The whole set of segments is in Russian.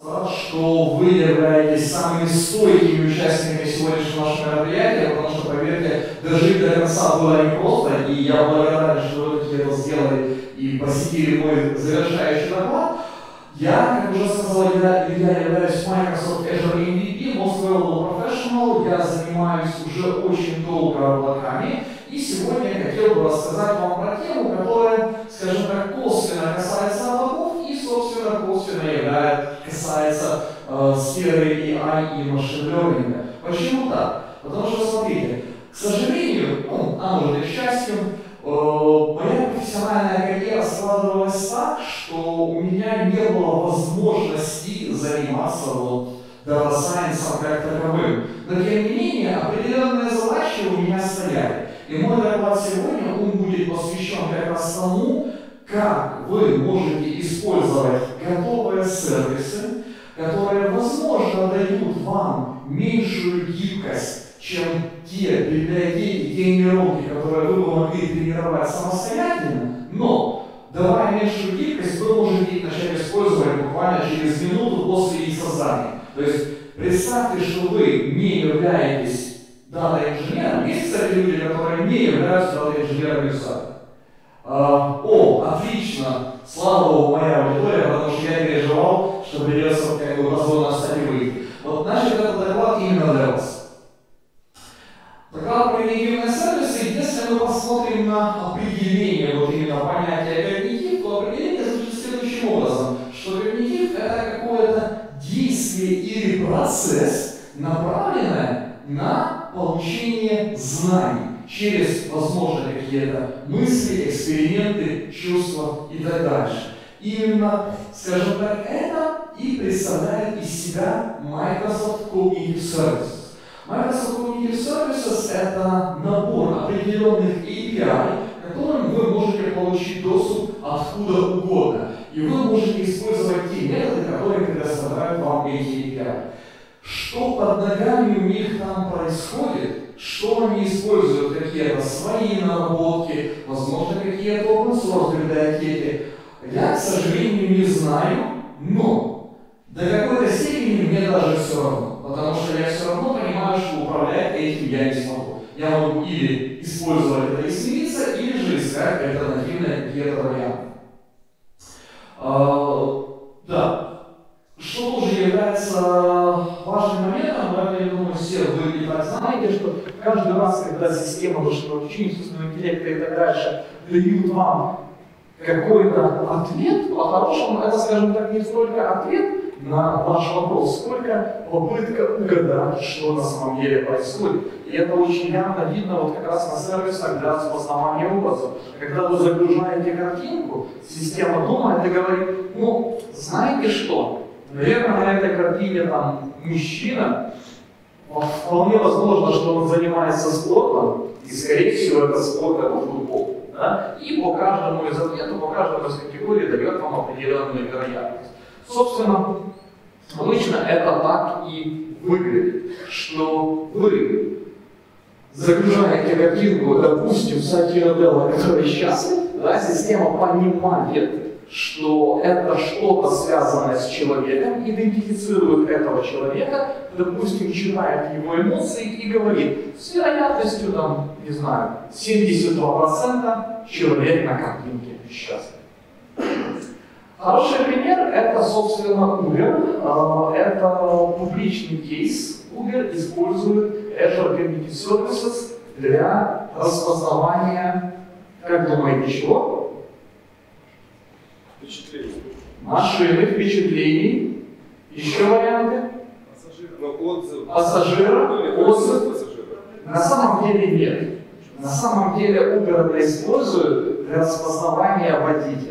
что вы являетесь самыми стойкими участниками сегодняшнего нашего мероприятия, потому что, поверьте, дожить до конца было непросто, и я благодарен, что вы это сделали и посетили мой завершающий доклад. Я, как уже сказал, я являюсь Microsoft Azure MVP, Most Valuable Professional, я занимаюсь уже очень долго облаками, и сегодня я хотел бы рассказать вам про тему, которая, скажем так, косвенно касается облаков и, собственно, косвенно касается сферы AI и машин learning. Почему так? Потому что, смотрите, к сожалению, а может и к счастью, моя профессиональная карьера складывалась так, что у меня не было возможности заниматься Data Science как таковым. Но тем не менее, определенные задачи у меня стояли. И мой доклад сегодня, он будет посвящен как раз тому, как вы можете использовать готовые сервисы, которые, возможно, дают вам меньшую гибкость, чем те библиотеки, те нейронки, которые вы могли тренировать самостоятельно, но, давая меньшую гибкость, вы можете их начать использовать буквально через минуту после их создания. То есть, представьте, что вы не являетесь дата-инженером. Есть, кстати, люди, которые не являются дата-инженерами сами. Отлично! Слава Богу, моя аудитория, потому что я переживал, что придется как бы позволено стать и выйти. Вот, значит, этот доклад именно для вас. Доклад про когнитивные сервисы, если мы посмотрим на определение вот именно понятия когнитив, то определение звучит следующим образом, что когнитив это какое-то действие или процесс, направленное на получение знаний через, возможно, какие-то мысли, эксперименты, чувства и так дальше. Именно, скажем так, это и представляет из себя Microsoft Cognitive Services. Microsoft Cognitive Services – это набор определенных API, к которым вы можете получить доступ откуда угодно. И вы можете использовать те методы, которые предоставляют вам эти API. Что под ногами у них там происходит, что они используют, какие-то свои наработки, возможно, какие-то open source библиотеки, я, к сожалению, не знаю, но до какой-то степени мне даже все равно, потому что я все равно понимаю, что управлять этим я не смогу. Я могу или использовать это и смириться, или же искать альтернативные какие-то варианты. Да. Что тоже является важным моментом, я думаю, все вы и так знаете, что каждый раз, когда система машинного обучения, искусственного интеллекта и так дальше дают вам какой-то ответ, по-хорошему, это, скажем так, не столько ответ на ваш вопрос, сколько попытка угадать, что на самом деле происходит. И это очень явно видно вот как раз на сервисах для распознавания образов. Когда вы загружаете картинку, система думает и говорит, ну, знаете что? Наверное, на этой картине там мужчина, вполне возможно, что он занимается спортом, и, скорее всего, это спорт, это футбол. Да? И по каждому из ответов, по каждому из категорий дает вам определенную вероятность. Собственно, обычно это так и выглядит, что вы загружаете картинку, допустим, Сатья Наделла, который счастлив, да, система понимает, что это что-то связанное с человеком, идентифицирует этого человека, допустим, читает его эмоции и говорит, с вероятностью, там, не знаю, 72% человек на картинке счастлив. Хороший пример – это, собственно, Uber. Это публичный кейс. Uber использует Azure Cognitive Services для распознавания, как думаете, чего? Впечатлений. Машины, впечатлений. Еще варианты? Пассажира, отзыв. На самом деле нет. На самом деле Uber это использует для распознавания водителя.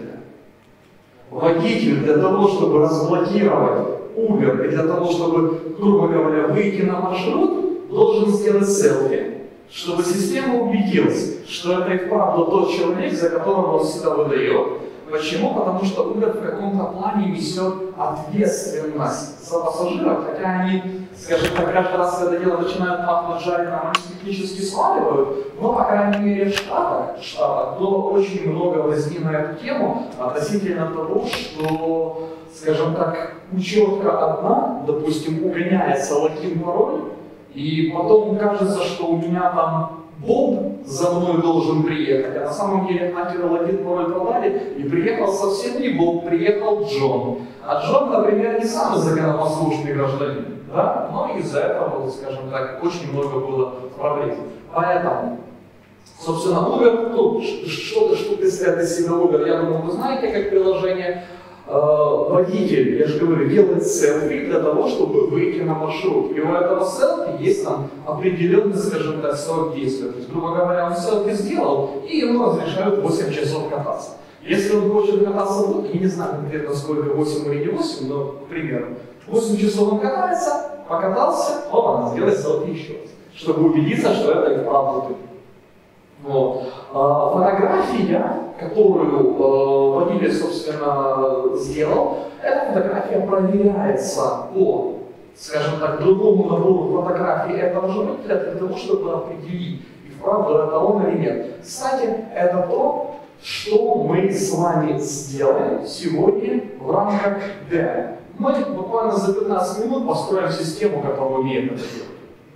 Водитель для того, чтобы разблокировать Uber и для того, чтобы, грубо говоря, выйти на маршрут, должен сделать селфи, чтобы система убедилась, что это и вправду тот человек, за которого он себя выдает. Почему? Потому что Uber в каком-то плане несет ответственность за пассажиров, хотя они, скажем так, каждый раз, когда дело начинает пахнуть жареным, они технически сваливают, но, по крайней мере, в Штатах было очень много возни на эту тему относительно того, что, скажем так, учетка одна, допустим, угоняется логин-пароль, и потом кажется, что у меня там Боб за мной должен приехать, а на самом деле хакеры логин-пароль продали, и приехал совсем не Боб, приехал Джон. А Джон, например, не самый законопослушный гражданин, да? Но из-за этого, скажем так, очень много было проблем. Поэтому, собственно, Uber, ну, что представляет из себя Uber, я думаю, вы знаете, как приложение. Водитель, я же говорю, делает селфи для того, чтобы выйти на маршрут. И у этого селфи есть там определенный, скажем так, срок действия. То есть, грубо говоря, он селфи сделал, и ему разрешают 8 часов кататься. Если он хочет кататься, я не знаю конкретно сколько, 8 или не 8, но примерно. 8 часов он катается, покатался, опа, сделай селфи еще раз, чтобы убедиться, что это и вправду ты. Вот. Фотография, которую водитель, собственно, сделал, эта фотография проверяется по, скажем так, другому набору фотографий этого же водителя для того, чтобы определить, и вправду это он или нет. Кстати, это то, что мы с вами сделаем сегодня в рамках DEM. Мы буквально за 15 минут построим систему, которая умеет это делать.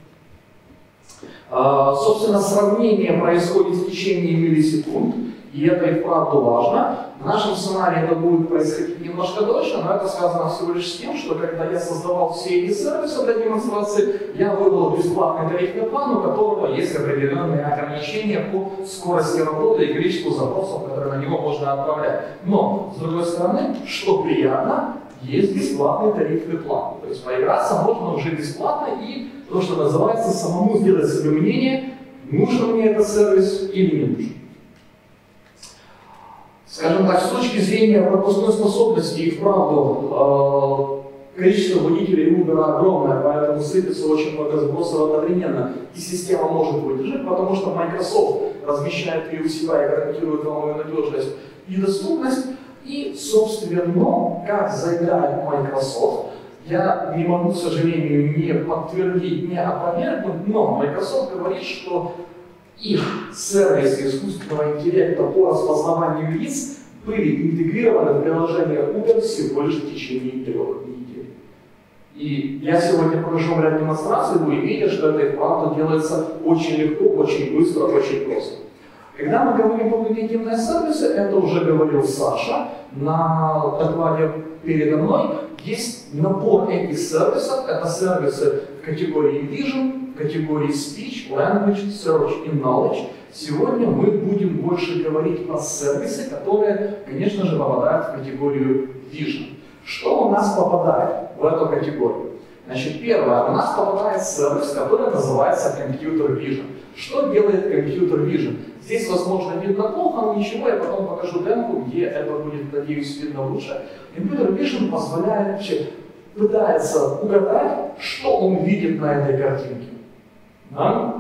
Собственно, сравнение происходит в течение миллисекунд, и это и вправду важно. В нашем сценарии это будет происходить немножко дольше, но это связано всего лишь с тем, что когда я создавал все эти сервисы для демонстрации, я выбрал бесплатный тарифный план, у которого есть определенные ограничения по скорости работы и количеству запросов, которые на него можно отправлять. Но, с другой стороны, что приятно, есть бесплатный тарифный план. То есть поиграться можно уже бесплатно и то, что называется, самому сделать себе мнение, нужен мне этот сервис или не нужен. Скажем так, с точки зрения пропускной способности и вправду количество водителей Uber огромное, поэтому сыпется очень много сбросов одновременно, и система может выдержать, потому что Microsoft размещает ее у себя и гарантирует вам ее надежность и доступность. И, собственно, как заявляет Microsoft, я не могу, к сожалению, не подтвердить, не опровергнуть, но Microsoft говорит, что их сервисы искусственного интеллекта по распознаванию лиц были интегрированы в приложение Uber всего лишь в течение 3 недель. И я сегодня покажу вам ряд демонстраций, вы увидите, что это и вправду делается очень легко, очень быстро, очень просто. Когда мы говорим про когнитивные сервисы, это уже говорил Саша на докладе передо мной, есть набор этих сервисов, это сервисы в категории Vision, в категории Speech, Language, Search и Knowledge. Сегодня мы будем больше говорить про сервисы, которые, конечно же, попадают в категорию Vision. Что у нас попадает в эту категорию? Значит, первое, у нас попадает сервис, который называется Computer Vision. Что делает Computer Vision? Здесь, возможно, видно плохо, но ничего, я потом покажу демку, где это будет, надеюсь, видно лучше. Computer Vision позволяет, вообще, пытается угадать, что он видит на этой картинке. Да?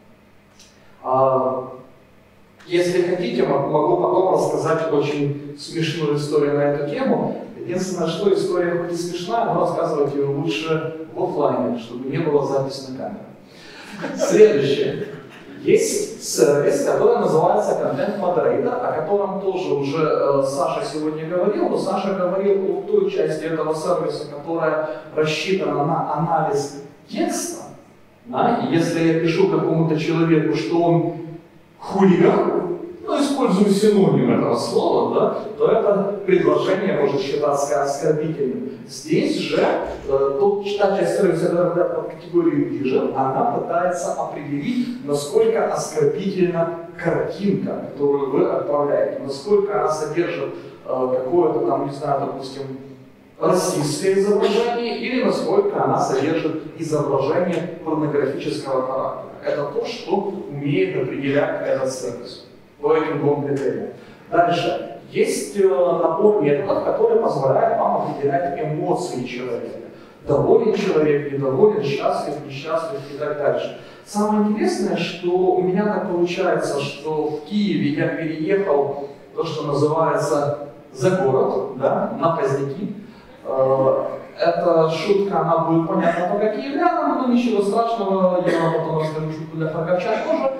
Если хотите, могу потом рассказать очень смешную историю на эту тему. Единственное, что история хоть и смешная, но рассказывать ее лучше в офлайне, чтобы не было записи на камеру. Следующее. Есть сервис, который называется Content Moderator, о котором тоже уже Саша сегодня говорил, но Саша говорил о той части этого сервиса, которая рассчитана на анализ текста. Да? И если я пишу какому-то человеку, что он хулиган, ну, использую синоним этого слова, да, то это предложение может считаться оскорбительным. Здесь же та часть сервиса, которая попадает под категорию Vision, она пытается определить, насколько оскорбительна картинка, которую вы отправляете, насколько она содержит какое-то там, не знаю, допустим, расистское изображение или насколько она содержит изображение порнографического характера. Это то, что умеет определять этот сервис по этим двум критериям. Дальше. Есть набор методов, которые позволяют вам определять эмоции человека. Доволен человек, недоволен, счастлив, несчастлив и так дальше. Самое интересное, что у меня так получается, что в Киеве я переехал, то, что называется, за город, да, на Поздняки. Эта шутка, она будет понятна только киевлянам, но ничего страшного, я вам потом расскажу шутку для харьковчан тоже.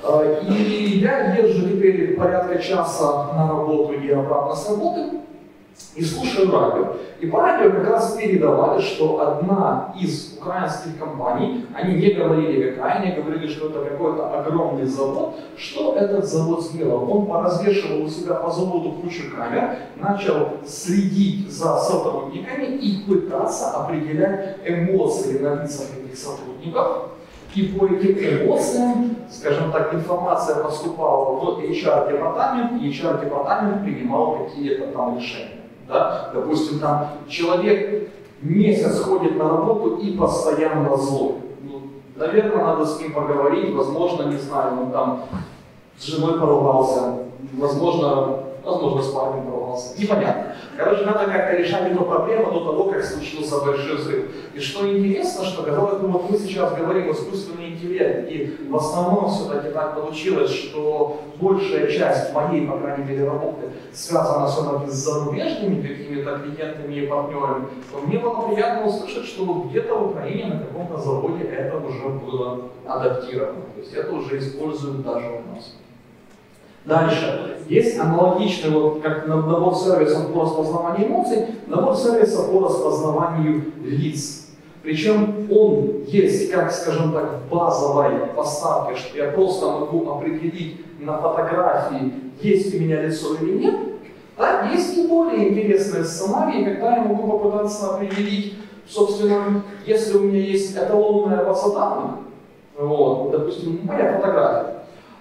И я езжу теперь порядка часа на работу и обратно с работы. и слушаю радио. И по радио как раз передавали, что одна из украинских компаний, они не говорили какая, они говорили, что это какой-то огромный завод. Что этот завод сделал? Он поразвешивал у себя по заводу кучу камер, начал следить за сотрудниками и пытаться определять эмоции на лицах этих сотрудников. И по этим эмоциям, скажем так, информация поступала в HR-департамент, и HR-департамент принимал какие-то там решения. Да? Допустим, там человек месяц ходит на работу и постоянно злой. Ну, наверное, надо с ним поговорить, возможно, не знаю, он там с женой поругался, возможно, с парнем поругался. Непонятно. Короче, надо как-то решать эту проблему до того, как случился большой взрыв. И что интересно, что казалось бы, вот мы сейчас говорим о искусственном интеллекте, и в основном все-таки так получилось, что большая часть моей, по крайней мере, работы связана все-таки с зарубежными какими-то клиентами и партнерами, то мне было приятно услышать, что где-то в Украине на каком-то заводе это уже было адаптировано. То есть это уже используют даже у нас. Дальше. Есть аналогичный, вот, как набор сервисов по распознаванию эмоций, набор сервисов по распознаванию лиц. Причем он есть, как, скажем так, в базовой поставке, что я просто могу определить на фотографии, есть у меня лицо или нет. Так, есть и более интересные сценарии, когда я могу попытаться определить, собственно, если у меня есть эталонная база данных, вот, допустим, моя фотография,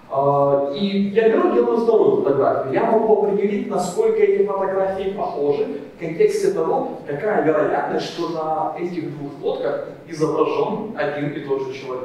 и я беру, делаю вторую фотографию. Я могу определить, насколько эти фотографии похожи в контексте того, какая вероятность, что на этих двух фотках изображен один и тот же человек.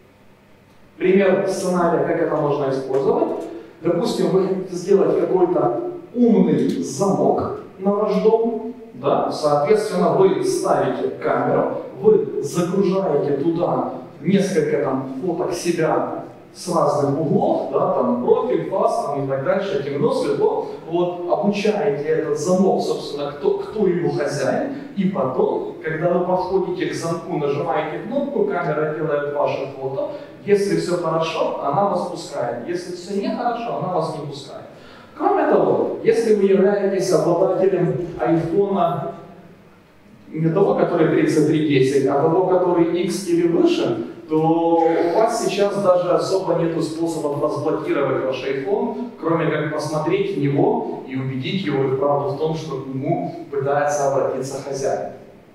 Пример сценария, как это можно использовать. Допустим, вы хотите сделать какой-то умный замок на ваш дом. Да? Соответственно, вы ставите камеру, вы загружаете туда несколько там фоток себя с разных углов, да, там профиль, фас там, и так дальше, темно, светло, вот, обучаете этот замок, собственно, кто его хозяин, и потом, когда вы подходите к замку, нажимаете кнопку, камера делает ваше фото, если все хорошо, она вас пускает, если все нехорошо, она вас не пускает. Кроме того, если вы являетесь обладателем айфона, не того, который 3310, а того, который X или выше, то у вас сейчас даже особо нету способов разблокировать ваш iPhone, кроме как посмотреть в него и убедить его и правду в том, что к нему пытается обратиться хозяин.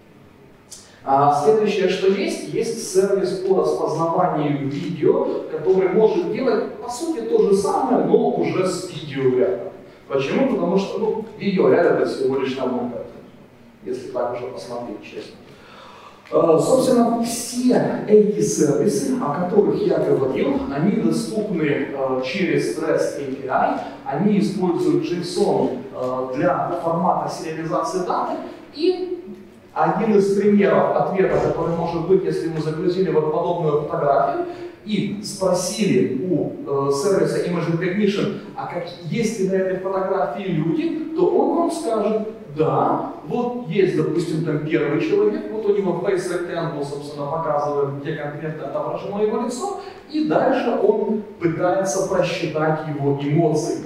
Следующее, что есть сервис по распознаванию видео, который может делать, по сути, то же самое, но уже с видеорядом. Почему? Потому что видеоряд это всего лишь набор картинок, если так уже посмотреть честно. Собственно, все эти сервисы, о которых я говорил, они доступны через REST API, они используют JSON для формата сериализации данных, и один из примеров ответа, который может быть, если мы загрузили вот подобную фотографию и спросили у сервиса Image Recognition, а есть ли на этой фотографии люди, то он вам скажет: да, вот есть, допустим, там первый человек, вот у него Face Rectangle, собственно, показывает, где конкретно отображено его лицо, и дальше он пытается просчитать его эмоции.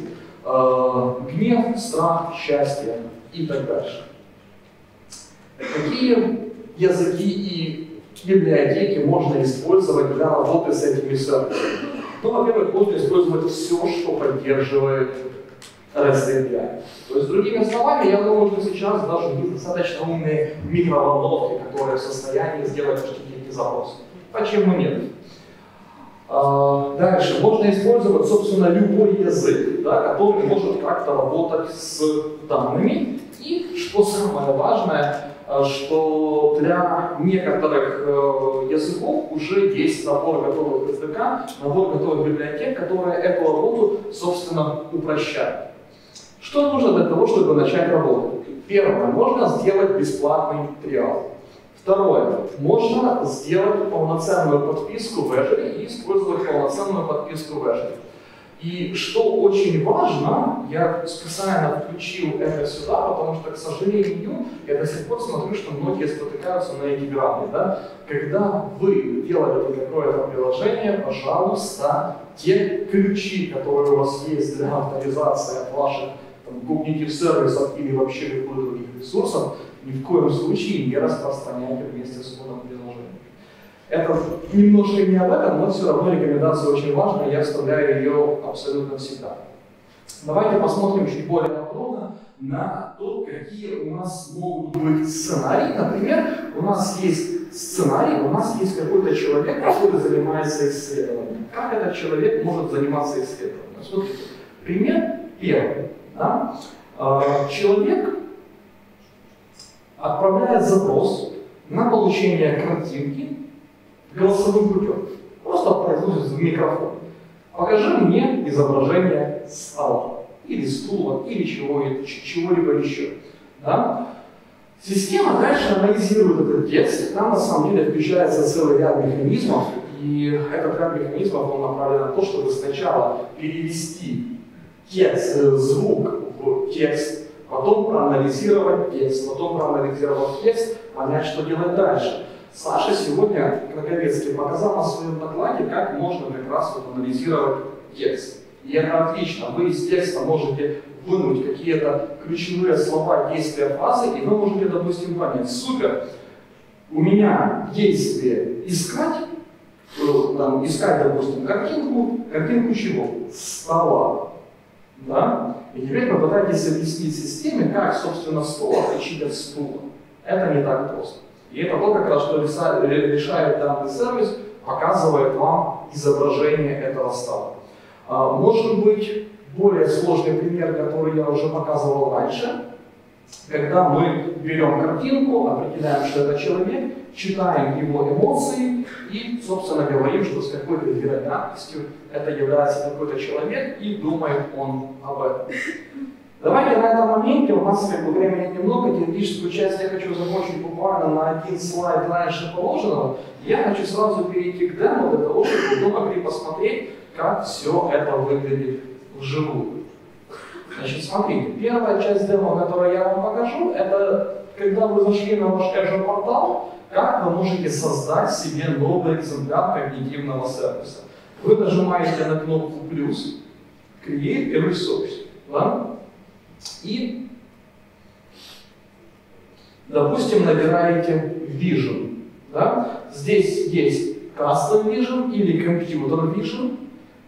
Гнев, страх, счастье и так дальше. Какие языки и библиотеки можно использовать для работы с этими сервисами? Ну, во-первых, можно использовать все, что поддерживает REST API. То есть, другими словами, я думаю, что сейчас даже есть достаточно умные микроволновки, которые в состоянии сделать HTTP запрос. Почему нет? Дальше. Можно использовать, собственно, любой язык, да, который может как-то работать с данными. И, что самое важное, что для некоторых языков уже есть набор готовых SDK, набор готовых библиотек, которые эту работу, собственно, упрощают. Что нужно для того, чтобы начать работать? Первое, можно сделать бесплатный триал. Второе, можно сделать полноценную подписку в Azure и использовать полноценную подписку в Azure. И что очень важно, я специально включил это сюда, потому что, к сожалению, я до сих пор смотрю, что многие спотыкаются на эти грани. Да? Когда вы делаете какое-то приложение, пожалуйста, те ключи, которые у вас есть для авторизации от ваших когнитив сервисов или вообще любых других ресурсов, ни в коем случае не распространяйте вместе с кодом приложения. Это немножко не об этом, но все равно рекомендация очень важная, я вставляю ее абсолютно всегда. Давайте посмотрим чуть более подробно на то, какие у нас могут быть сценарии. Например, у нас есть сценарий, у нас есть какой-то человек, который занимается исследованием. Как этот человек может заниматься исследованием? Смотрите, пример первый. Да? Человек отправляет запрос на получение картинки голосовым путем. Просто произносит в микрофон. Покажи мне изображение стола, или стула, или чего-либо еще. Да? Система дальше анализирует этот текст, там на самом деле включается целый ряд механизмов, и этот ряд механизмов он направлен на то, чтобы сначала перевести текст, звук в текст, потом проанализировать текст, потом проанализировав текст, понять, что делать дальше. Саша сегодня Краковецкий показал на своем докладе, как можно как раз вот анализировать текст. И это отлично. Вы из текста можете вынуть какие-то ключевые слова, действия, фразы, и вы можете, допустим, понять, супер, у меня действие искать, допустим, картинку чего? Стола. Да? И теперь попытайтесь объяснить системе, как, собственно, стол отличить от стула. Это не так просто. И это то, как раз, что решает данный сервис, показывает вам изображение этого стола. Может быть, более сложный пример, который я уже показывал раньше, когда мы берем картинку, определяем, что это человек, читаем его эмоции и, собственно, говорим, что с какой-то вероятностью это является какой-то человек, и думает он об этом. Давайте на этом моменте, у нас времени немного, теоретическую часть я хочу закончить буквально на один слайд раньше положенного. Я хочу сразу перейти к демо, для того, чтобы вы могли посмотреть, как все это выглядит вживую. Значит, смотрите, первая часть демо, которую я вам покажу, это когда вы зашли на ваш Azure портал, как вы можете создать себе новый экземпляр когнитивного сервиса. Вы нажимаете на кнопку плюс, Create a Resource. Да? И, допустим, набираете Vision. Да? Здесь есть Custom Vision или Computer Vision.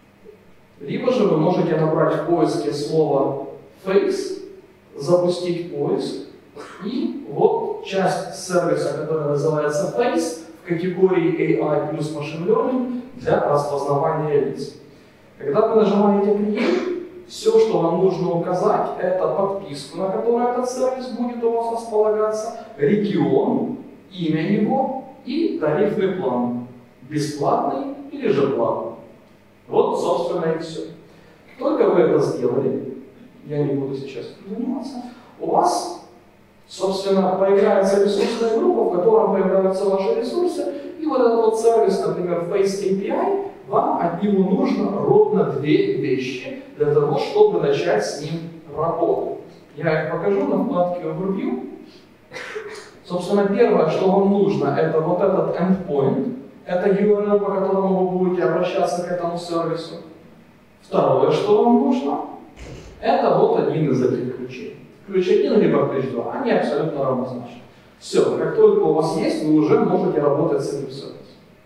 Либо же вы можете набрать в поиске слово Face, запустить поиск, и вот часть сервиса, которая называется Face, в категории AI плюс Machine Learning для распознавания лиц. Когда вы нажимаете Create, все, что вам нужно указать, это подписку, на которой этот сервис будет у вас располагаться, регион, имя его и тарифный план. Бесплатный или же платный. Вот, собственно, и все. Только вы это сделали, я не буду сейчас заниматься, у вас, собственно, появляется ресурсная группа, в которой появляются ваши ресурсы, и вот этот вот сервис, например, Face API, вам от него нужно ровно две вещи для того, чтобы начать с ним работать. Я их покажу на вкладке Overview. Собственно, первое, что вам нужно, это вот этот endpoint. Это URL, по которому вы будете обращаться к этому сервису. Второе, что вам нужно, это вот один из этих ключей. Ключ 1 либо ключ 2, они абсолютно равнозначны. Все, как только у вас есть, вы уже можете работать с этим сервисом.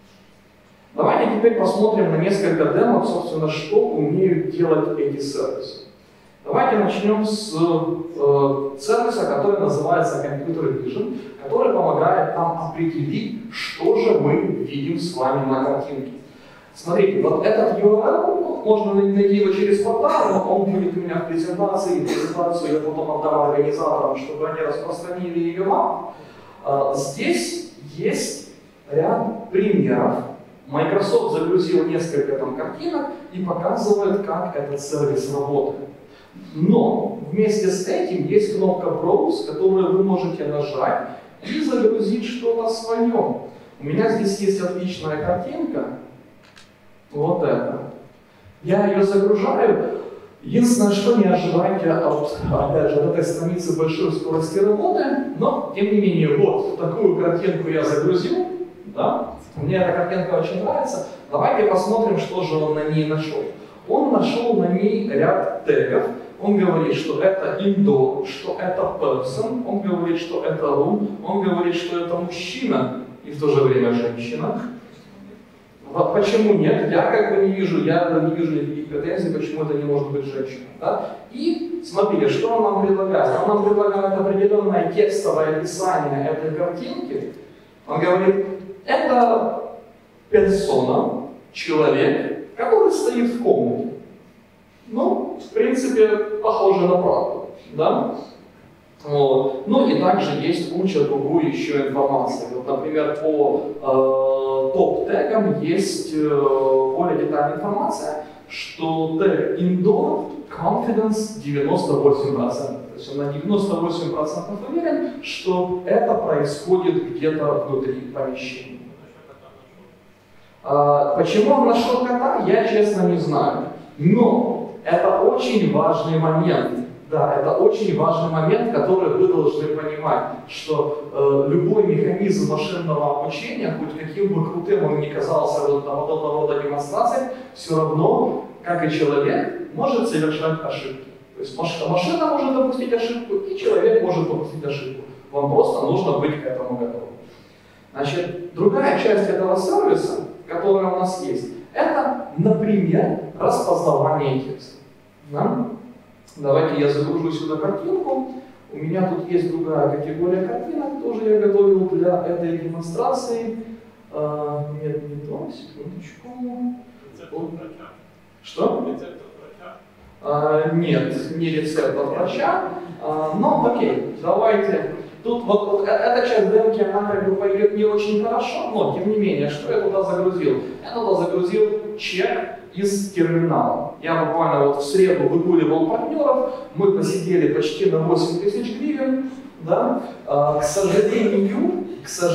Давайте теперь посмотрим на несколько демок, собственно, что умеют делать эти сервисы. Давайте начнем с сервиса, который называется Computer Vision, который помогает нам определить, что же мы видим с вами на картинке. Смотрите, вот этот URL, можно найти его через портал, но он будет у меня в презентации, презентацию я потом отдам организаторам, чтобы они распространили ее вам. Здесь есть ряд примеров. Microsoft загрузил несколько там картинок и показывает, как этот сервис работает. Но вместе с этим есть кнопка Browse, которую вы можете нажать и загрузить что-то свое. У меня здесь есть отличная картинка. Вот это. Я ее загружаю. Единственное, что не ожидайте опять же, от этой страницы большой скорости работы, но тем не менее, вот такую картинку я загрузил. Да? Мне эта картинка очень нравится. Давайте посмотрим, что же он на ней нашел. Он нашел на ней ряд тегов. Он говорит, что это indoor, что это person, он говорит, что это room, он говорит, что это мужчина и в то же время женщина. Почему нет? Я не вижу никаких претензий, почему это не может быть женщина. Да? И смотрите, что он нам предлагает. Он нам предлагает определенное текстовое описание этой картинки. Он говорит, это персона, человек, который стоит в комнате. Ну, в принципе, похоже на правду. Да? Вот. Ну и также есть куча другой еще информации. Вот, например, по топ-тегам есть более детальная информация, что тег indoor confidence 98%. То есть он на 98% уверен, что это происходит где-то внутри помещения. Почему он нашел кота, я честно не знаю. Но это очень важный момент. Да, это очень важный момент, который вы должны понимать, что любой механизм машинного обучения, хоть каким бы крутым он ни казался вот на подобного рода демонстрации, все равно, как и человек, может совершать ошибки. То есть машина может допустить ошибку, и человек может допустить ошибку. Вам просто нужно быть к этому готовым. Значит, другая часть этого сервиса, которая у нас есть, это, например, распознавание текста. Да? Давайте я загружу сюда картинку. У меня тут есть другая категория картинок, тоже я готовил для этой демонстрации. Нет, не то, секундочку. Что? Нет, не рецепт от врача. Но окей, давайте. Тут вот эта часть демки, она как бы пойдет не очень хорошо, но тем не менее, что я туда загрузил? Я туда загрузил чек из терминала. Я буквально вот в среду выгуливал партнеров, мы посидели почти на 8000 гривен. Да? К сожалению,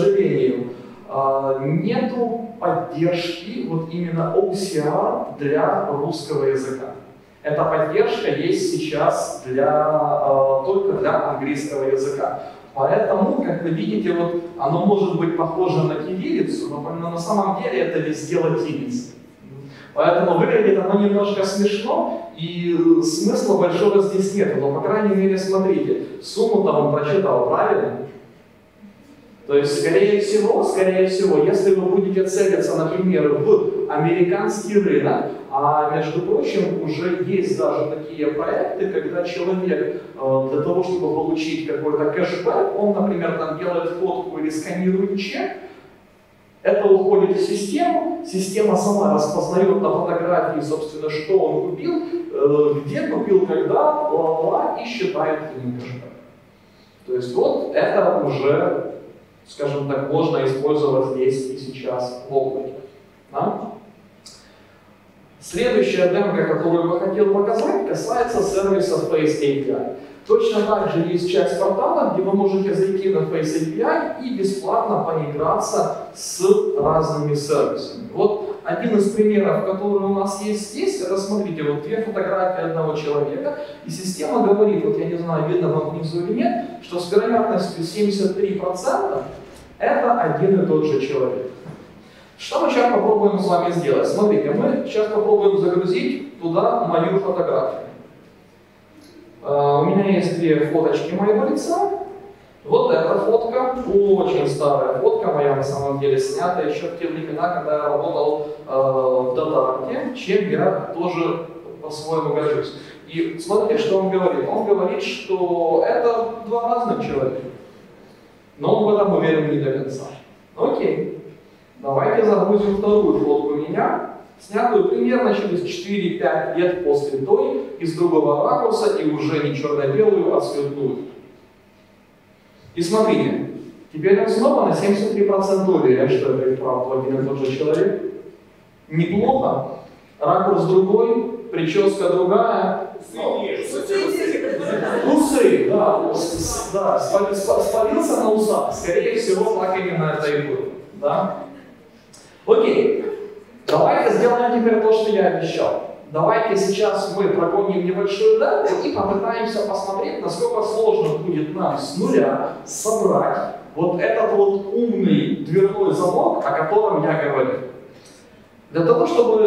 нету поддержки вот именно OCR для русского языка. Эта поддержка есть сейчас только для английского языка. Поэтому, как вы видите, вот оно может быть похоже на кириллицу, но на самом деле это везде латиница. Поэтому выглядит оно немножко смешно, и смысла большого здесь нет. Но, по крайней мере, смотрите, сумму-то он прочитал правильно. То есть, скорее всего, если вы будете целиться, например, в американский рынок, а между прочим, уже есть даже такие проекты, когда человек для того, чтобы получить какой-то кэшбэк, он, например, там делает фотку или сканирует чек, это уходит в систему, система сама распознает на фотографии, собственно, что он купил, где купил, когда, бла-бла, и считает ему кэшбэк. То есть вот это уже, скажем так, можно использовать здесь и сейчас в облаке. Да? Следующая демка, которую я хотел показать, касается сервиса Face API. Точно так же есть часть портала, где вы можете зайти на Face API и бесплатно поиграться с разными сервисами. Вот один из примеров, который у нас есть здесь, это, смотрите, вот две фотографии одного человека, и система говорит, вот я не знаю, видно вам внизу или нет, что с вероятностью 73% это один и тот же человек. Что мы сейчас попробуем с вами сделать? Смотрите, мы сейчас попробуем загрузить туда мою фотографию. У меня есть две фоточки моего лица. Вот эта фотка, очень старая фотка моя, на самом деле, снята еще в те времена, когда я работал в DataArt, чем я тоже по-своему горжусь. И смотрите, что он говорит. Он говорит, что это два разных человека. Но он в этом уверен не до конца. Окей. Давайте загрузим вторую фотку меня, снятую примерно через 4-5 лет после той, из другого ракурса и уже не черно-белую, а цветную. И смотрите, теперь он снова на 73% уверен, что это и вправду один и тот же человек. Неплохо. Ракурс другой, прическа другая. Усы, да, спалился на усах. Скорее всего, так именно это и было. Да? Окей, давайте сделаем теперь то, что я обещал. Давайте сейчас мы прогоним небольшую демку и попытаемся посмотреть, насколько сложно будет нам с нуля собрать вот этот вот умный дверной замок, о котором я говорил. Для того, чтобы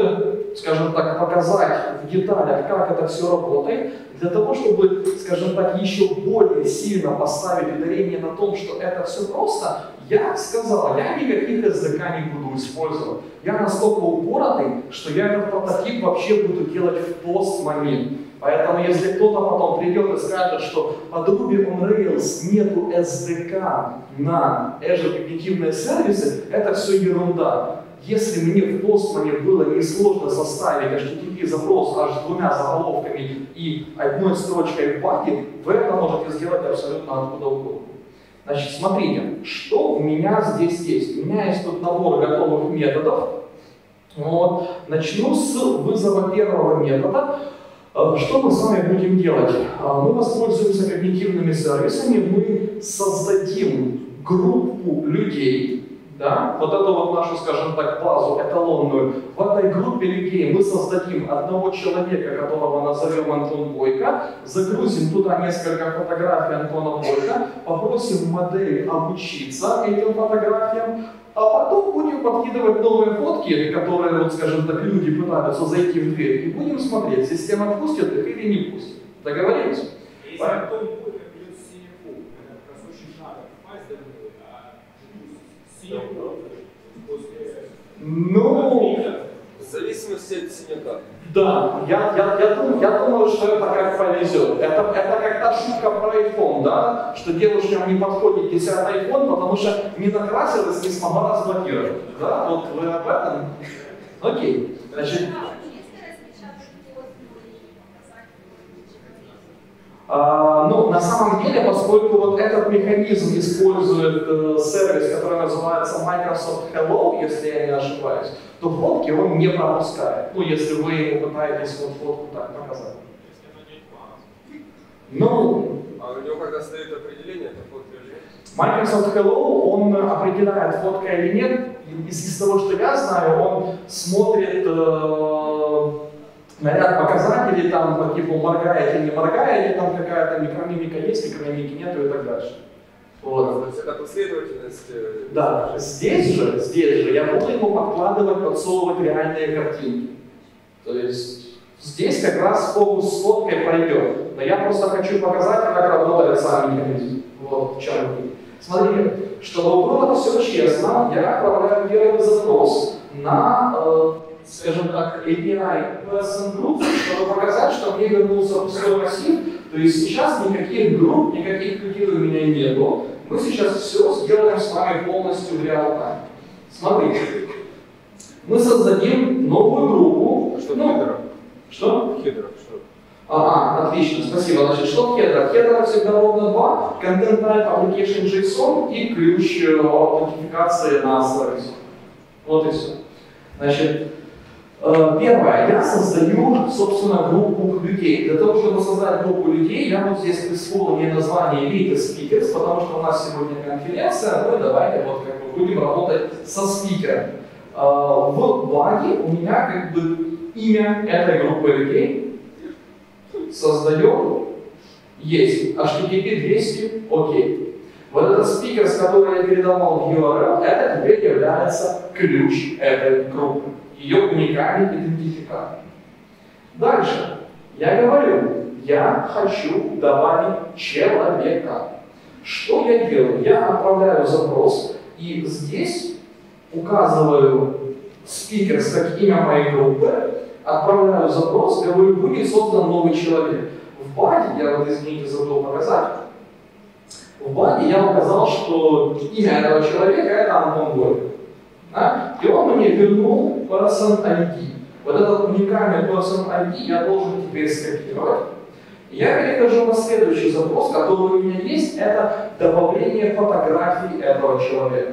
скажем так, показать в деталях, как это все работает, для того, чтобы, скажем так, еще более сильно поставить ударение на том, что это все просто, я сказал, я никаких SDK не буду использовать. Я настолько упоротый, что я этот прототип вообще буду делать в постмомент. Поэтому, если кто-то потом придет и скажет, что под Ruby on Rails нету SDK на Azure когнитивные сервисы, это все ерунда. Если мне в постмане было несложно составить HTTP запрос аж с 2 заголовками и 1 строчкой в баке, вы это можете сделать абсолютно откуда угодно. Значит, смотрите, что у меня здесь есть. У меня есть тут набор готовых методов. Вот. Начну с вызова первого метода. Что мы с вами будем делать? Мы воспользуемся когнитивными сервисами, мы создадим группу людей, да, вот эту вот нашу, скажем так, базу эталонную. В этой группе людей мы создадим одного человека, которого назовем Антон Бойко, загрузим туда несколько фотографий Антона Бойко, попросим модель обучиться этим фотографиям, а потом будем подкидывать новые фотки, которые, вот, скажем так, люди пытаются зайти в дверь, и будем смотреть, система пустит их или не пустит. Договорились? Если Антон Бойко берет синяков, это как раз очень надо попасть домой, а синяков после... Ну... В зависимости от синяка. Да, я думаю, что это как повезет. Это как та шутка про iPhone, да? Что девушкам не подходит 10-й iPhone, потому что не накрасилась, не смогла разблокировать. Да, вот вы об этом? Окей. Значит, ну, на самом деле, поскольку вот этот механизм использует сервис, который называется Microsoft Hello, если я не ошибаюсь, то фотки он не пропускает. Ну, если вы ему пытаетесь вот фотку так показать. Ну, а у него когда стоит определение, это фотка или нет? Microsoft Hello, он определяет, фотка или нет. Из того, что я знаю, он смотрит на ряд показателей, там по типу моргает или не моргает, или там какая-то микромимика есть, микромимики нету и так дальше. Вот. То есть это последовательность. Да, здесь же я буду ему подкладывать, подсовывать реальные картинки. То есть здесь как раз фокус с фоткой пройдет. Но я просто хочу показать, как работает сам механизм. Вот в чем это. Смотрите, чтобы было все честно, я отправляю первый запрос на, скажем так, API person groups, чтобы показать, что мне вернулся пустой массив. То есть сейчас никаких групп, никаких людей у меня нету. Мы сейчас все сделаем с вами полностью в реал-тайм. Смотрите, мы создадим новую группу. Что в хедерах? Что? В хедерах что? Ага, отлично, спасибо. Значит, что в хедерах? Хедерах всегда ровно 2. Content type application JSON и ключ аутентификации на сервисе. Вот и все. Значит, первое, я создаю, собственно, группу людей. Для того, чтобы создать группу людей, я вот здесь присвоил ей название Elite Speakers, потому что у нас сегодня конференция, ну и давайте вот как бы будем работать со спикером. В баге у меня как бы имя этой группы людей. Создаем. Есть. HTTP 200, окей. Вот этот спикер, с которым я передавал в URL, это теперь является ключ этой группы. Ее уникальный идентификатор. Дальше. Я говорю, я хочу добавить человека. Что я делаю? Я отправляю запрос, и здесь указываю спикер как имя моей группы, отправляю запрос, говорю, будет создан новый человек. В баге, я вот, извините, забыл показать, в баге я указал, что имя этого человека это Антон Бойко. Да? И он мне вернул person ID. Вот этот уникальный person ID я должен теперь скопировать. И я перехожу на следующий запрос, который у меня есть, это добавление фотографий этого человека.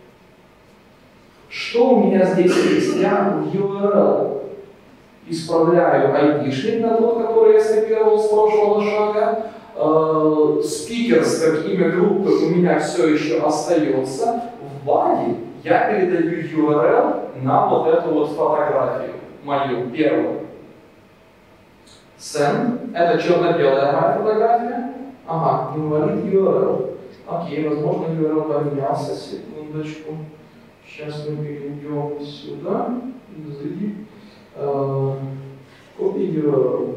Что у меня здесь есть? Я в URL исправляю ID-шник на тот, который я скопировал с прошлого шага. Спикерс как имя группы у меня все еще остается. В баге я передаю URL на вот эту вот фотографию, мою первую. Send, это черно-белая моя фотография. Ага, инвалид URL. Окей, возможно URL поменялся, секундочку. Сейчас мы перейдем сюда. Копия URL.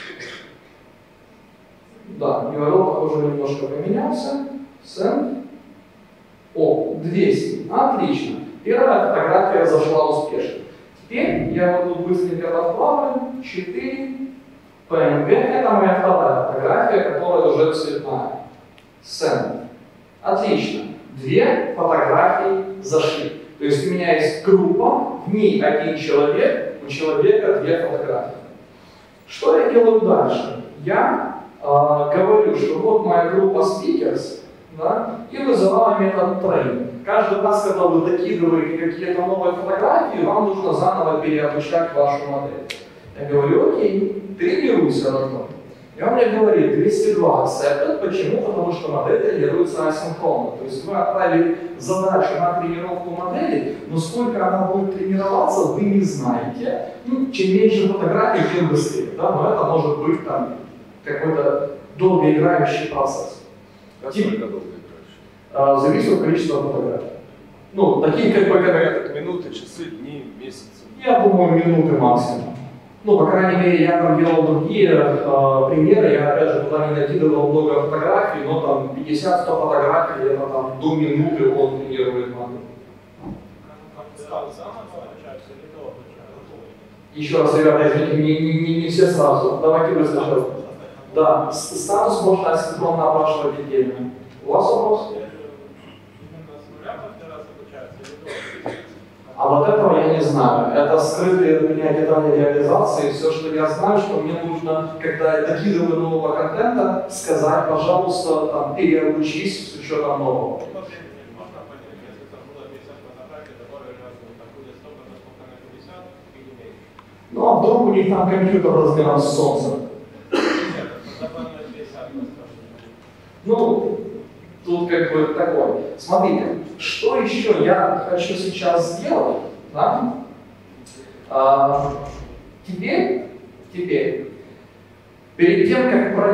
Да, URL, похоже, немножко поменялся. Send. О, 200. Отлично. Первая фотография зашла успешно. Теперь я вот тут быстренько отправлю. 4 PNG. Это моя вторая фотография, которая уже цветная. Send. Отлично. 2 фотографии зашли. То есть у меня есть группа, в ней 1 человек, у человека 2 фотографии. Что я делаю дальше? Я говорю, что вот моя группа speakers, да, и вызываю метод train. Каждый раз, когда вы докидываете какие-то новые фотографии, вам нужно заново переобучать вашу модель. Я говорю, окей, тренируйся на том. И он мне говорит, 202 accepted. Почему? Потому что модель тренируется асинхронно. То есть вы отправили задачу на тренировку модели, но сколько она будет тренироваться, вы не знаете. Ну, чем меньше фотографий, тем быстрее. Да? Но это может быть там какой-то долгоиграющий процесс. Насколько долгоиграющий? Зависит от количества фотографий. Ну, такие как бы... Порядок минуты, часы, дни, месяцы. Я думаю, минуты максимум. Ну, по крайней мере, я там делал другие примеры, я опять же туда не накидывал много фотографий, но там 50-100 фотографий, это там до минуты он тренирует модель. Еще раз, ребята, извините, не все сразу. Давайте выскажем. Да, статус можно асинхронно опрашивать отдельно. У вас вопрос? А вот этого я не знаю. Это скрытые от меня детали реализации. Все, что я знаю, что мне нужно, когда я докидываю нового контента, сказать, пожалуйста, там, переобучись с учетом нового. Ну а вдруг у них там компьютер размером с солнцем? Ну, тут как бы такое. Смотрите, что еще я хочу сейчас сделать, да? Теперь, перед тем,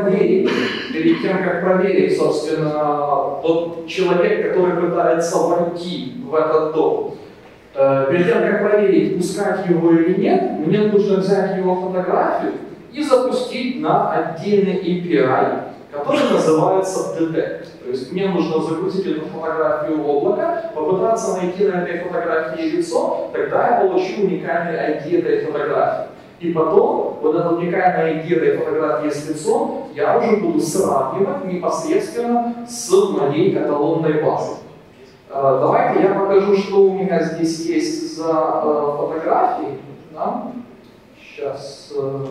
как проверить, собственно, тот человек, который пытается войти в этот дом, перед тем, как проверить, пускать его или нет, мне нужно взять его фотографию и запустить на отдельный API, который называется Detect. То есть мне нужно загрузить эту фотографию в облако, попытаться найти на этой фотографии лицо, тогда я получу уникальный ID этой фотографии. И потом, вот этот уникальный ID этой фотографии с лицом, я уже буду сравнивать непосредственно с моей каталонной базой. Давайте я покажу, что у меня здесь есть за фотографии. Да? Сейчас.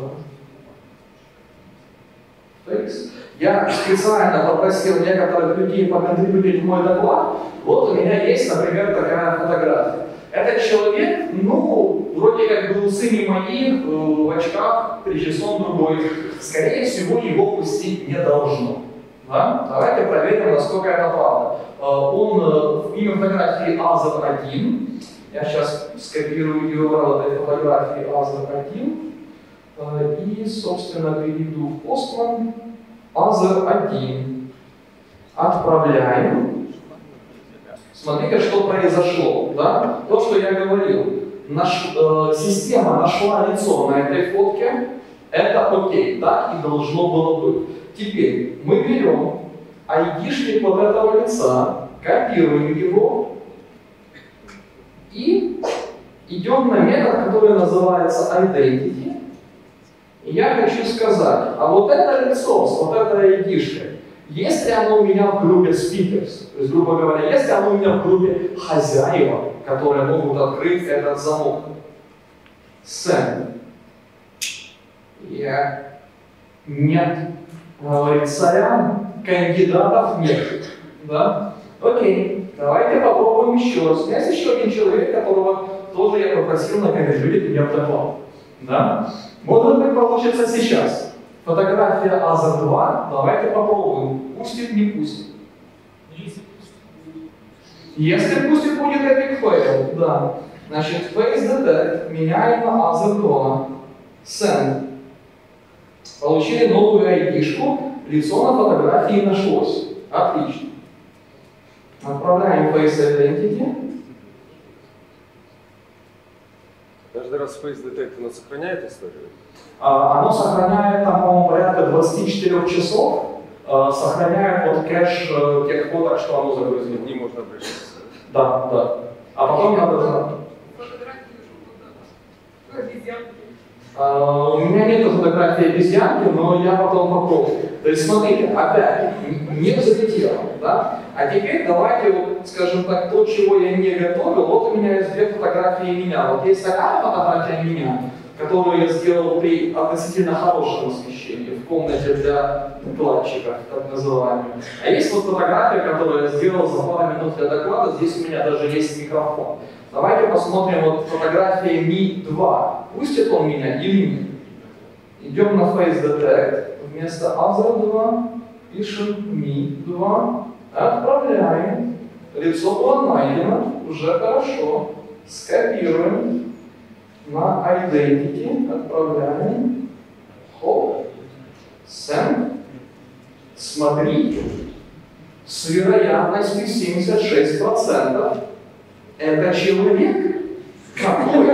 Я специально попросил некоторых людей поконтрибьютить в мой доклад. Вот у меня есть, например, такая фотография. Этот человек, ну, вроде как бы усы не мои, в очках, причесон другой. Скорее всего, его пустить не должно. Да? Давайте проверим, насколько это правда. Он в имя фотографии Азер-1. Я сейчас скопирую URL этой фотографии Азер-1. И, собственно, перейду в Postman. Азер-1. Отправляем. Смотрите, что произошло. Да? То, что я говорил. Система нашла лицо на этой фотке. Это окей, так и должно было быть. Теперь мы берем ID-шник вот этого лица, копируем его и идем на метод, который называется identity. И я хочу сказать, а вот это лицо с вот этой ID-шкой, есть ли оно у меня в группе speakers? То есть, грубо говоря, есть ли оно у меня в группе хозяева, которые могут открыть этот замок? Send. Нет. Говорит, сорян, кандидатов нет. Да? Окей, давайте попробуем еще раз. У меня есть еще один человек, которого тоже я попросил наконтрибьютить меня в доклад. Да? Может быть, получится сейчас. Фотография Азер-2, давайте попробуем. Пустит, не пустит. Если пустит, будет epic fail. Да. Значит, face detect, меняем на Азер-2. Send. Получили новую ID-шку, лицо на фотографии нашлось. Отлично. Отправляем Face Identity. каждый раз Face Detect оно сохраняет историю? Оно сохраняет, там, по-моему, порядка 24 часов, сохраняет вот кэш тех фоток, что оно загрузило. Не можно обращаться. Да, да. А потом надо... У меня нет фотографии обезьянки, но я потом попробую. То есть смотрите, опять, не взлетело, да? А теперь давайте, вот, скажем так, то, чего я не готовил. Вот у меня есть две фотографии меня. Вот есть такая фотография меня, которую я сделал при относительно хорошем освещении в комнате для докладчиков, так называемой. А есть вот фотография, которую я сделал за пару минут для доклада. Здесь у меня даже есть микрофон. Давайте посмотрим вот фотографии Mi 2. Пустит он меня или нет? Идем на Face Detect. Вместо Other 2 пишем Mi 2. Отправляем. Лицо было найдено. Уже хорошо. Скопируем. На Identity отправляем. Хоп. Send. Смотрите. С вероятностью 76%. Это человек? Какой?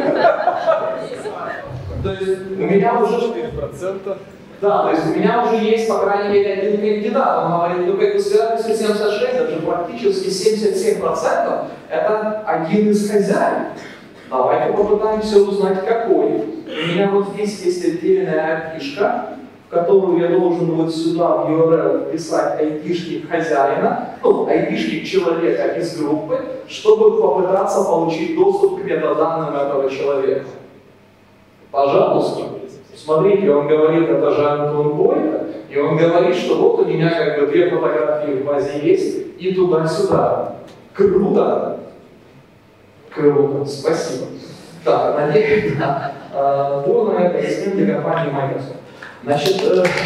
То есть у меня уже 4%. Да, то есть у меня уже есть, по крайней мере, один кандидат. Он говорит, ну как бы с вероятностью 76, это же практически 77%. Это один из хозяев. Давайте попытаемся узнать, какой. У меня вот здесь есть отдельная IP-шка, в которую я должен вот сюда в URL вписать IP-шки хозяина, ну, IP-шки человека из группы, чтобы попытаться получить доступ к метаданным этого человека. Пожалуйста. Смотрите, он говорит, это же Антон Бойко, и он говорит, что вот у меня как бы две фотографии в базе есть, и туда-сюда. Круто! Круто, спасибо. Так, надеюсь, да. Полная пояснение для компании Microsoft. Значит,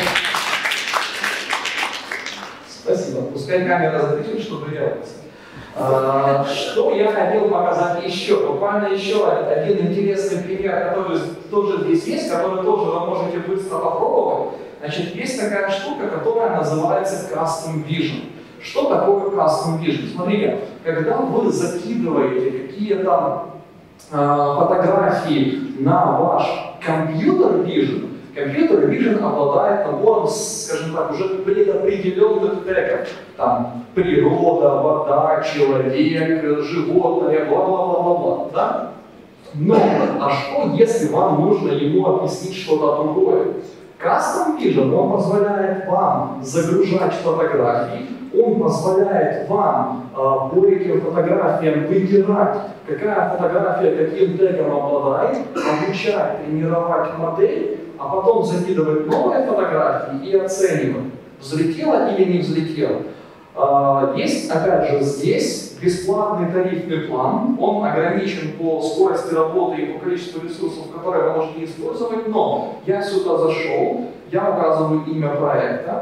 спасибо. Пускай камера запишет, чтобы реагировать. Что я хотел показать еще? Буквально еще один интересный пример, который тоже здесь есть, который тоже вы можете быстро попробовать. Значит, есть такая штука, которая называется Custom Vision. Что такое Custom Vision? Смотрите, когда вы закидываете какие-то фотографии на ваш компьютер Vision, компьютер Vision обладает набором, скажем так, уже предопределенных тегов. Там природа, вода, человек, животное, бла-бла-бла-бла-бла. Да? Но, а что, если вам нужно ему объяснить что-то другое? Custom Vision, он позволяет вам загружать фотографии, он позволяет вам по этим фотографиям выбирать, какая фотография каким тегом обладает, обучать, тренировать модель, а потом закидывать новые фотографии и оценивать, взлетело или не взлетело. Есть, опять же, здесь бесплатный тарифный план, он ограничен по скорости работы и по количеству ресурсов, которые вы можете использовать, но я сюда зашел, я указываю имя проекта.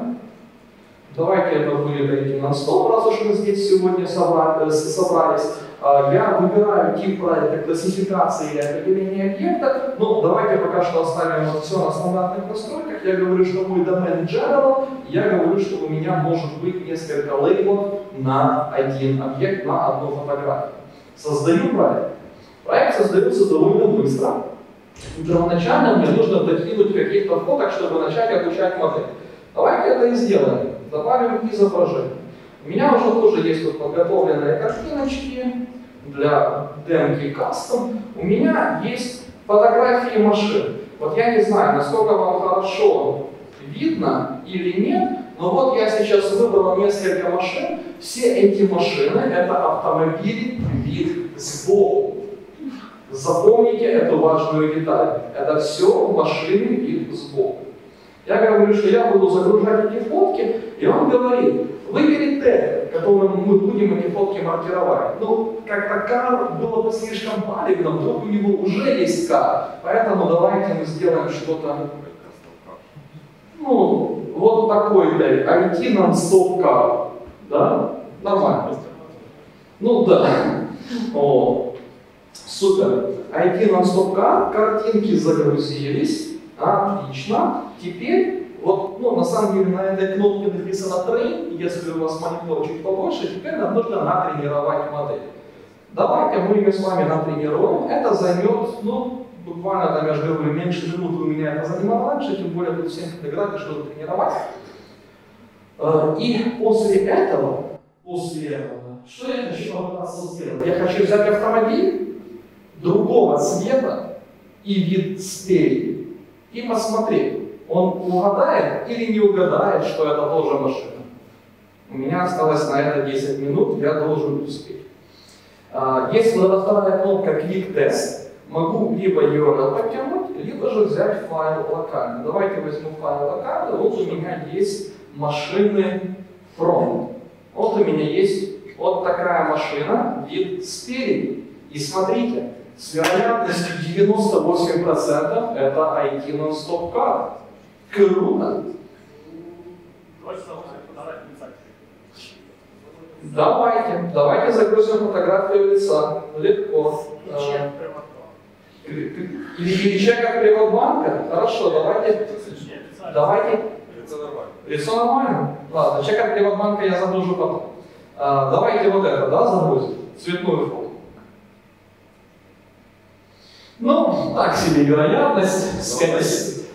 Давайте это будет IT non-stop, раз уж мы здесь сегодня собрались. Я выбираю тип проекта, классификации или определения объекта. Ну, давайте пока что оставим вот все на стандартных настройках. Я говорю, что мой домен general. Я говорю, что у меня может быть несколько лейблов на один объект, на одну фотографию. Создаю проект. Проект создается довольно быстро. Первоначально мне нужно докинуть каких-то фоток, чтобы начать обучать модель. Давайте это и сделаем. Добавим изображение. У меня уже тоже есть тут подготовленные картиночки для демки Custom. У меня есть фотографии машин. Вот я не знаю, насколько вам хорошо видно или нет, но вот я сейчас выбрал несколько машин. Все эти машины — это автомобили вид сбоку. Запомните эту важную деталь. Это все машины вид сбоку. Я говорю, что я буду загружать эти фотки, и он говорит, выбери тег, которым мы будем эти фотки маркировать. Ну, как-то car было бы слишком палевно, вдруг у него уже есть car, поэтому давайте мы сделаем что-то, ну, вот такой тег, IT non-stop car, да? Нормально. Ну да. О, супер. IT non-stop car, картинки загрузились. Отлично. Теперь, вот, ну, на самом деле на этой кнопке написано train, если у вас монитор чуть побольше, теперь нам нужно натренировать модель. Давайте мы ее с вами натренируем. Это займет, ну, буквально, там, я же говорю, меньше минуты у меня это занимало раньше, тем более тут всем фотографии, что-то тренировать. И после этого, что я хочу попытаться сделать? Я хочу взять автомобиль другого цвета и вид спереди и посмотреть, он угадает или не угадает, что это тоже машина. У меня осталось на это 10 минут, я должен успеть. Есть вот эта вторая кнопка Quick Test, могу либо URL подтянуть, либо же взять файл локально. Давайте возьму файл локально, вот у меня есть машины front. Вот у меня есть вот такая машина, вид спереди. И смотрите, с вероятностью 98% это IT Non-Stop Car. Круто! Давайте загрузим фотографию лица. Легко. Или чек от Приватбанка? Хорошо, давайте. Лицо нормально? Ладно, чек от Приватбанка я загружу потом. Давайте вот это, да, загрузим? Цветную фото. Ну, так себе вероятность.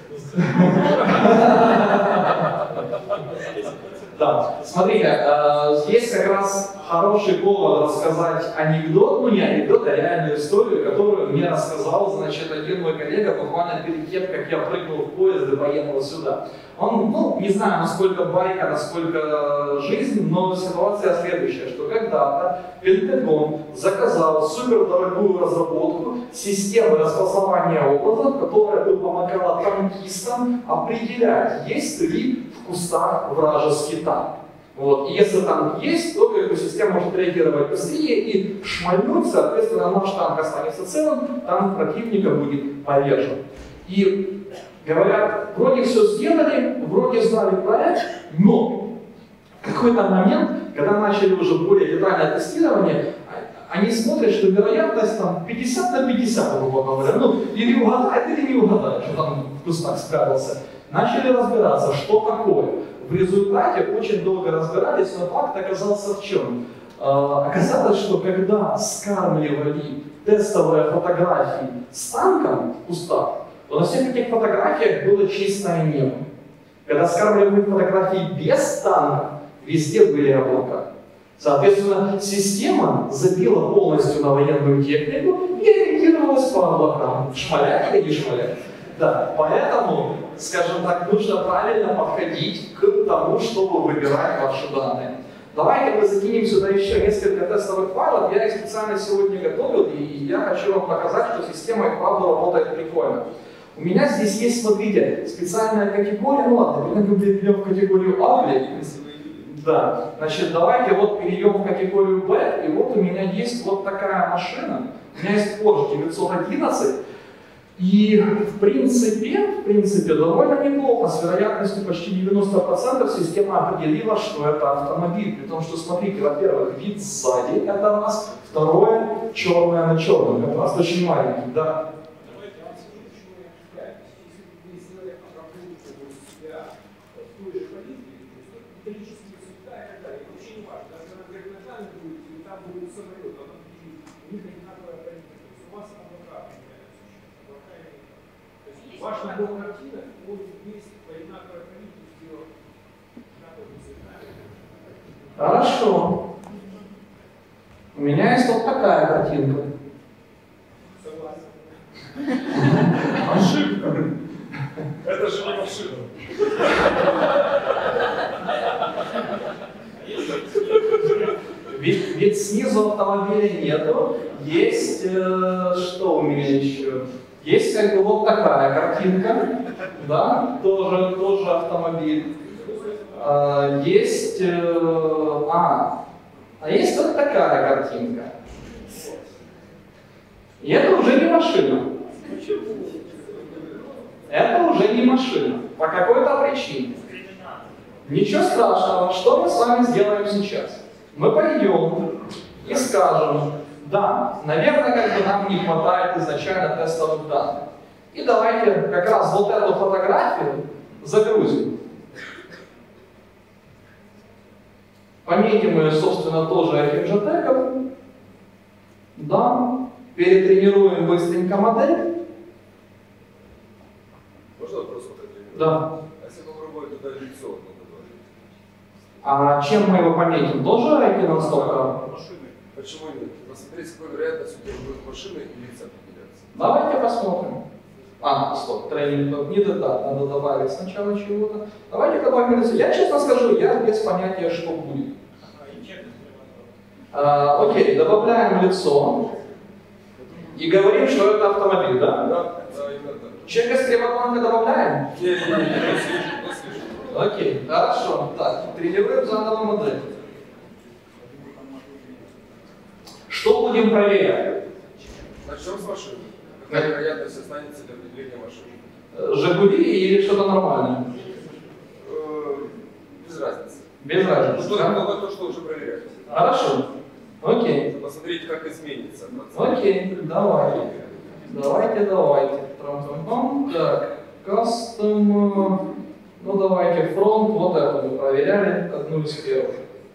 Да, смотрите, есть как раз хороший повод рассказать анекдот, ну не анекдот, а реальную историю, которую мне рассказал, значит, один мой коллега буквально перед тем, как я прыгнул в поезд и поехал сюда. Он, ну, не знаю, насколько байка, насколько жизнь, но ситуация следующая, что когда-то Пентагон заказал супердорогую разработку системы распознавания образов, которая бы помогала танкистам определять, есть ли в кустах вражеский танк. Вот. И если танк есть, то как бы, система может реагировать быстрее и шмальнуть, соответственно, наш танк останется целым, танк противника будет повержен. И говорят, вроде все сделали, вроде сдали проект, но в какой-то момент, когда начали уже более детальное тестирование, они смотрят, что вероятность там 50 на 50, грубо говоря, ну, или угадает, или не угадает, что там в кустах спрятался. Начали разбираться, что такое. В результате очень долго разбирались, но факт оказался в чем? Оказалось, что когда скармливали тестовые фотографии с танком в кустах, то на всех этих фотографиях было чистое небо. Когда скармливали фотографии без танка, везде были облака. Соответственно, система забила полностью на военную технику и ориентировалась по облакам. Шмалять или не шмалять? Да, поэтому, скажем так, нужно правильно подходить к тому, чтобы выбирать ваши данные. Давайте мы закинем сюда еще несколько тестовых файлов. Я их специально сегодня готовил, и я хочу вам показать, что система и правда работает прикольно. У меня здесь есть, смотрите, специальная категория, ну ладно, мы перейдем в категорию А, да, значит, давайте вот перейдем в категорию Б, и вот у меня есть вот такая машина, у меня есть Porsche 911, и в принципе, довольно неплохо, с вероятностью почти 90% система определила, что это автомобиль, при том, что, смотрите, во-первых, вид сзади, это раз, второе, черное на черном, это раз очень маленький, да. Ваш набор картинок, он есть по одинаковой количеству цветами. Хорошо. У меня есть вот такая картинка. Согласен. Ошибка. Это же не машина. Ведь снизу автомобиля нету. Есть, что у меня еще? Есть как бы вот такая картинка, да, тоже автомобиль. Есть, есть вот такая картинка. И это уже не машина. Это уже не машина. По какой-то причине. Ничего страшного. Что мы с вами сделаем сейчас? Мы пойдем и скажем, да, наверное, как бы нам не хватает изначально тестовых данных. И давайте как раз вот эту фотографию загрузим. Пометим ее, собственно, тоже этим же тегом. Да. Перетренируем быстренько модель. Да. А если попробовать туда лицо подложить? А чем мы его пометим? Тоже IT настолько? Машины. Почему нет? Посмотри, с какой вероятностью у тебя будет машины и лица поменяться. Давайте посмотрим. Стоп, тренинг не да, надо добавить сначала чего-то. Давайте добавим лицо. Я честно скажу, я без понятия, что будет. Окей, добавляем лицо и говорим, что это автомобиль, да? Да, именно так. Чека с Приватбанка добавляем? Не слышу. Окей, хорошо. Так, тренируем заново модель. Что будем проверять? Начнем с машины. Какая вероятность останется для определения машины? Жигули или что-то нормальное? Без разницы. Без разницы. Что Да? такое то, что уже проверяется? Хорошо. Окей. Посмотреть, как изменится процесс. Окей, давайте. Давайте. Трам-трам-трам. Так, кастом. Ну давайте фронт, вот это мы проверяли, одну из первых.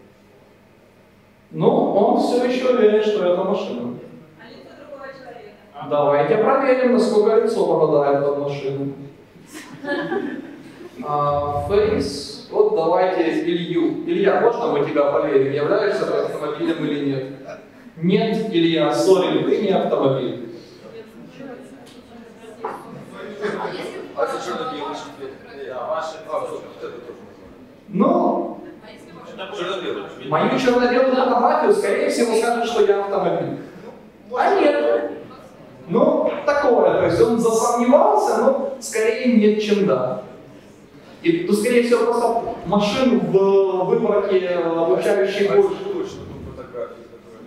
Ну, он все еще уверен, что это машина. А лицо другого человека? Давайте проверим, насколько лицо попадает под машину. Фейс. Вот давайте Илью. Илья, можно мы тебя проверим, являешься ты автомобилем или нет? Нет, Илья, сори, ты не автомобиль. А совершенно белый шкаф. Вот это тоже можно. Ну, Черно-белый. мою черно-белую фотографию, скорее всего, скажет, что я автомобиль. А нет. Ну, такое, то есть он засомневался, но скорее нет, чем да. И, скорее всего, просто машин в выборке обучающей больше. Точно, тут фотография,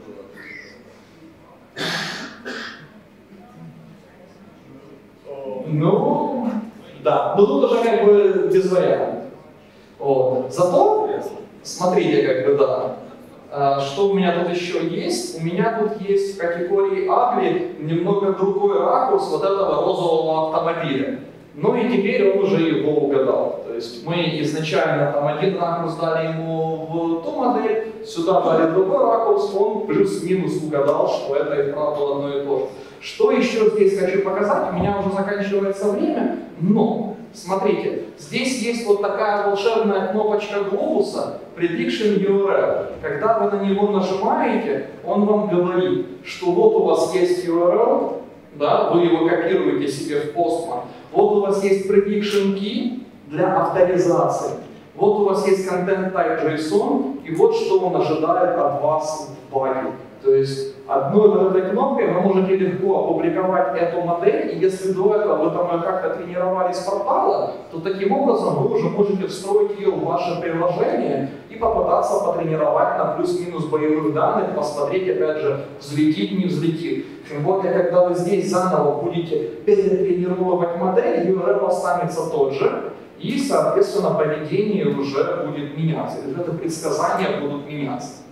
которая была. Ну, да. Но тут уже как бы без вариантов. Вот. Зато, смотрите, как бы, да. Что у меня тут еще есть? У меня тут есть в категории Ugly немного другой ракурс вот этого розового автомобиля. Ну и теперь он уже его угадал. То есть мы изначально там один ракурс дали ему в ту модель, сюда дали другой ракурс, он плюс-минус угадал, что это и правда одно и то же. Что еще здесь хочу показать? У меня уже заканчивается время, но смотрите, здесь есть вот такая волшебная кнопочка глобуса Prediction URL. Когда вы на него нажимаете, он вам говорит, что вот у вас есть URL, да, вы его копируете себе в Postman. Вот у вас есть prediction key для авторизации. Вот у вас есть content type JSON, и вот что он ожидает от вас в баге. То есть одной вот этой кнопкой вы можете легко опубликовать эту модель, и если до этого вы там как-то тренировали с портала, то таким образом вы уже можете встроить ее в ваше приложение и попытаться потренировать на плюс-минус боевых данных, посмотреть, опять же, взлетит, не взлетит. Тем более, когда вы здесь заново будете перетренировать модель, URL останется тот же, и, соответственно, поведение уже будет меняться. Это предсказания будут меняться.